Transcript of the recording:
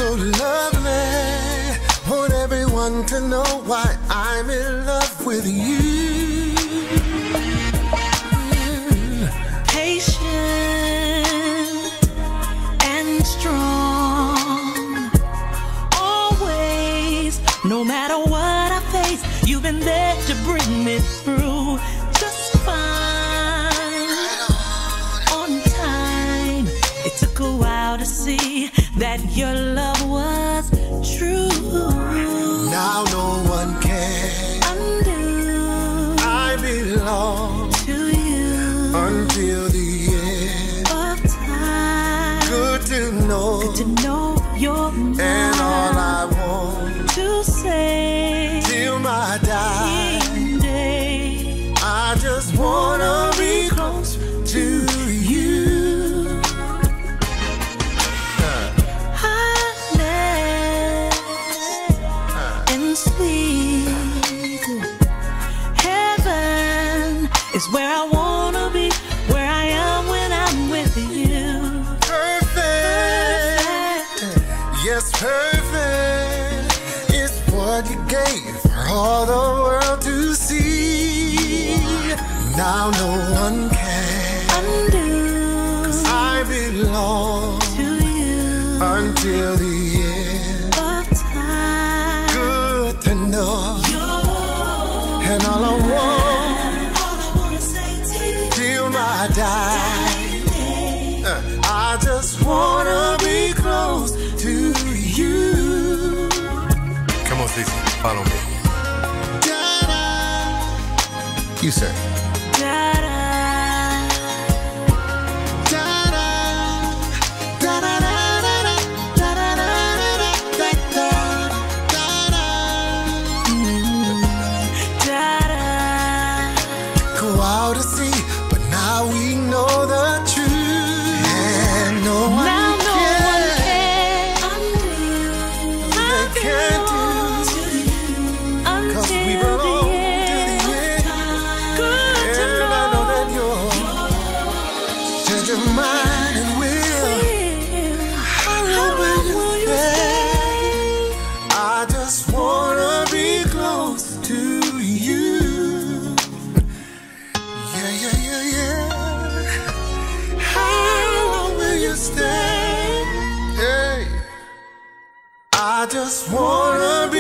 so lovely. Want everyone to know why I'm in love with you. Patient and strong, always, no matter what I face, you've been there to bring me through just fine. On time, it took a while to see that your love was true. Now no one can undo. I belong to you until the end of time. Good to know you're mine, and all I want to say till my dying day. I just wanna be close to you. Is where I wanna be, where I am when I'm with you. Perfect, yes, perfect. It's what you gave for all the world to see. Now no one can undo. 'Cause I belong to you until the end of time. Good to know and all I want I die. I just wanna be close to you. Come on, Stacey, follow me. Da-da. You say. Da-da. Go out to sea. Now we know the truth, and no one can undo. They can't do, 'cause we belong to the end. And I know that you're change your mind and will. How long will you stay? I just wanna be close to you. Stay. Hey, I just wanna be